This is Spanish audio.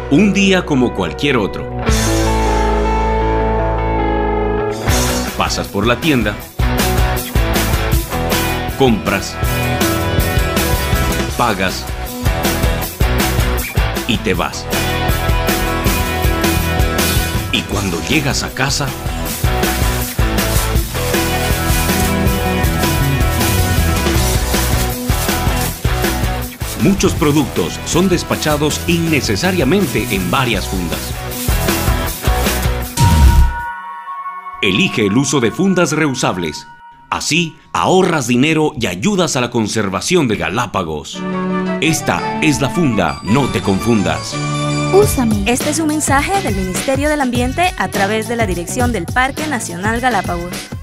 Un día como cualquier otro. Pasas por la tienda, compras, pagas y te vas. Y cuando llegas a casa, muchos productos son despachados innecesariamente en varias fundas. Elige el uso de fundas reusables. Así ahorras dinero y ayudas a la conservación de Galápagos. Esta es la funda, no te confundas. Úsame. Este es un mensaje del Ministerio del Ambiente a través de la dirección del Parque Nacional Galápagos.